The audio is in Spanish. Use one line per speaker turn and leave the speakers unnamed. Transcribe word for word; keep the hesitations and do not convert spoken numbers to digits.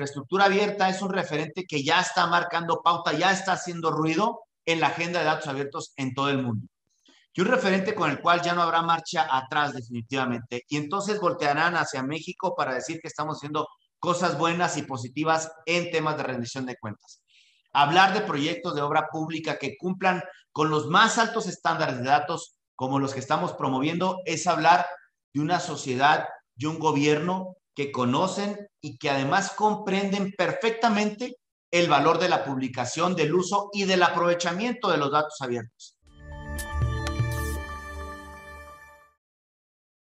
infraestructura abierta es un referente que ya está marcando pauta, ya está haciendo ruido en la agenda de datos abiertos en todo el mundo. Y un referente con el cual ya no habrá marcha atrás definitivamente. Y entonces voltearán hacia México para decir que estamos haciendo cosas buenas y positivas en temas de rendición de cuentas. Hablar de proyectos de obra pública que cumplan con los más altos estándares de datos como los que estamos promoviendo es hablar de una sociedad y un gobierno que conocen y que además comprenden perfectamente el valor de la publicación, del uso y del aprovechamiento de los datos abiertos.